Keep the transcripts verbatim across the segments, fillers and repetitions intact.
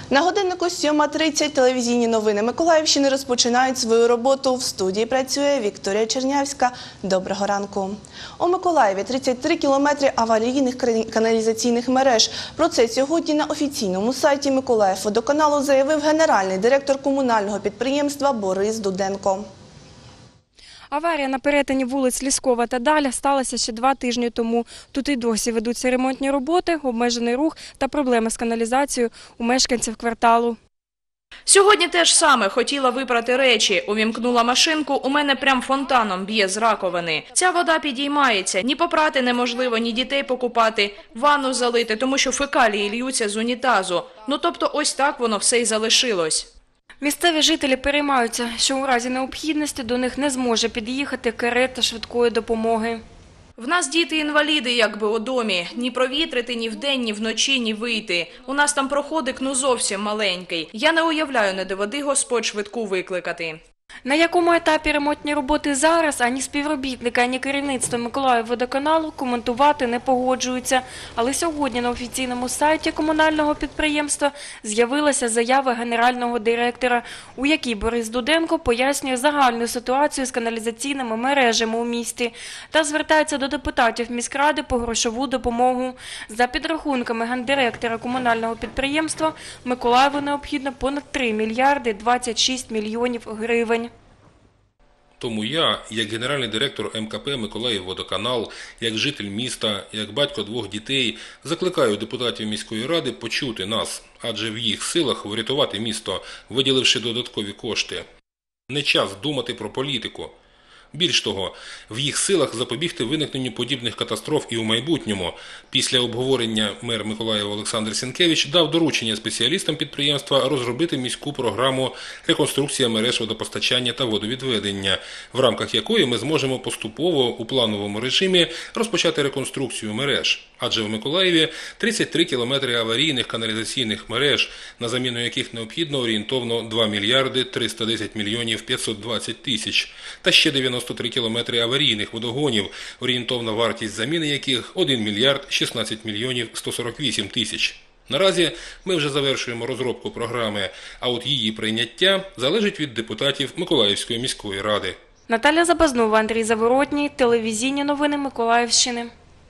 На годиннику сьома тридцять телевізійні новини Миколаївщини розпочинають свою роботу. В студії працює Вікторія Чернявська. Доброго ранку. У Миколаєві тридцять три кілометри аварійних каналізаційних мереж. Про це сьогодні на офіційному сайті Миколаївводоканалу заявив генеральний директор комунального підприємства Борис Дуденко. Аварія на перетині вулиць Ліскова та Даля сталася ще два тижні тому. Тут і досі ведуться ремонтні роботи, обмежений рух та проблеми з каналізацією у мешканців кварталу. Сьогодні теж саме хотіла випрати речі. Увімкнула машинку, у мене прям фонтаном б'є з раковини. Ця вода підіймається, ні попрати неможливо, ні дітей покупати, ванну залити, тому що фекалії льються з унітазу. Ну тобто ось так воно все й залишилось. Місцеві жителі переймаються, що у разі необхідності до них не зможе під'їхати карета швидкої допомоги. В нас діти-інваліди якби у домі. Ні провітрити, ні вдень, ні вночі, ні вийти. У нас там проходик ну зовсім маленький. Я не уявляю, не доведи Господь швидку викликати. На якому етапі ремонтні роботи зараз, ані співробітники, ані керівництво Миколаївводоканалу коментувати не погоджуються. Але сьогодні на офіційному сайті комунального підприємства з'явилася заява генерального директора, у якій Борис Дуденко пояснює загальну ситуацію з каналізаційними мережами у місті та звертається до депутатів міськради по грошову допомогу. За підрахунками гендиректора комунального підприємства, Миколаєву необхідно понад три мільярди двадцять шість мільйонів гривень. Тому я, як генеральний директор ем ка пе «Миколаївводоканал», як житель міста, як батько двох дітей, закликаю депутатів міської ради почути нас, адже в їх силах врятувати місто, виділивши додаткові кошти. Не час думати про політику. Більш того, в їх силах запобігти виникненню подібних катастроф і у майбутньому. Після обговорення мер Миколаєва Олександр Сінкевич дав доручення спеціалістам підприємства розробити міську програму «Реконструкція мереж водопостачання та водовідведення», в рамках якої ми зможемо поступово у плановому режимі розпочати реконструкцію мереж. Адже в Миколаєві тридцять три кілометри аварійних каналізаційних мереж, на заміну яких необхідно орієнтовно два мільярди триста десять мільйонів п'ятсот двадцять тисяч, та ще дев'яносто три кілометри аварійних водогонів, орієнтовна вартість заміни яких один мільярд шістнадцять мільйонів сто сорок вісім тисяч. Наразі ми вже завершуємо розробку програми, а от її прийняття залежить від депутатів Миколаївської міської ради. Наталя Забазнова, Андрій Заворотній, телевізійні новини Миколаївщини.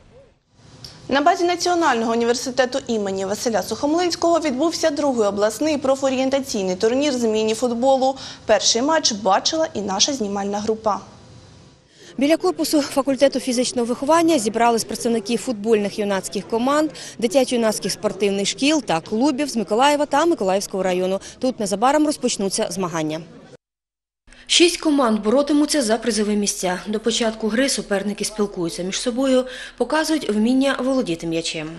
На базі Національного університету імені Василя Сухомлинського відбувся другий обласний профорієнтаційний турнір з міні-футболу. Перший матч бачила і наша знімальна група. Біля корпусу факультету фізичного виховання зібрались представники футбольних юнацьких команд, дитячо-юнацьких спортивних шкіл та клубів з Миколаєва та Миколаївського району. Тут незабаром розпочнуться змагання. Шість команд боротимуться за призові місця. До початку гри суперники спілкуються між собою, показують вміння володіти м'ячем.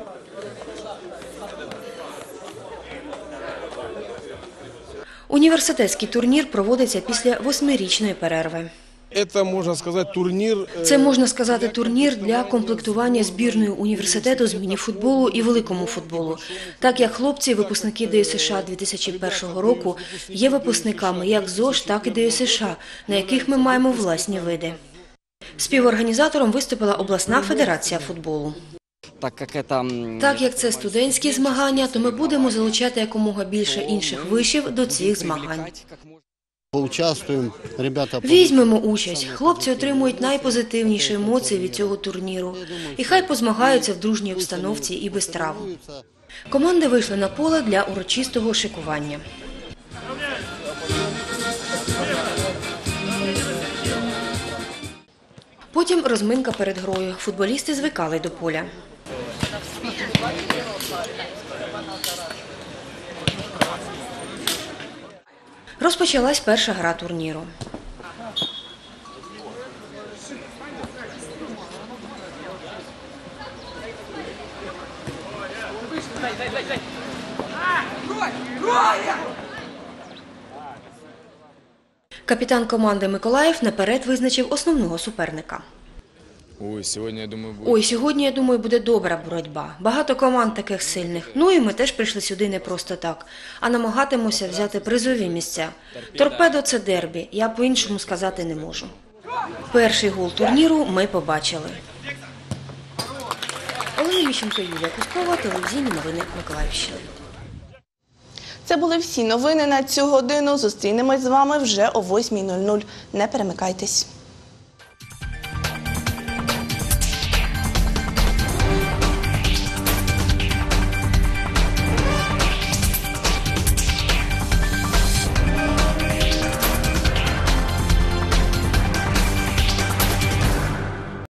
Університетський турнір проводиться після восьмирічної перерви. Це, можна сказати, турнір... Це, можна сказати, турнір для комплектування збірної університету з міні-футболу і великому футболу. Так як хлопці, випускники Ді Ес Еш А дві тисячі першого року, є випускниками як ЗОЖ, так і Ді Ес Еш А, на яких ми маємо власні види. Співорганізатором виступила обласна федерація футболу. Так як це студентські змагання, то ми будемо залучати якомога більше інших вишів до цих змагань. Візьмемо участь. Хлопці отримують найпозитивніші емоції від цього турніру. І хай позмагаються в дружній обстановці і без травм. Команди вийшли на поле для урочистого шикування. Потім розминка перед грою. Футболісти звикали до поля. Розпочалась перша гра турніру. Капітан команди Миколаїв наперед визначив основного суперника. Ой, сьогодні, я думаю, буде... Ой, сьогодні, я думаю, буде добра боротьба. Багато команд таких сильних. Ну і ми теж прийшли сюди не просто так, а намагатимося взяти призові місця. Торпедо – це дербі, я по-іншому сказати не можу. Перший гол турніру ми побачили. Олена Міщенко, Юлія Кускова, телевізійні новини Миколаївщини. Це були всі новини на цю годину. Зустрінемось з вами вже о восьмій нуль нуль. Не перемикайтесь.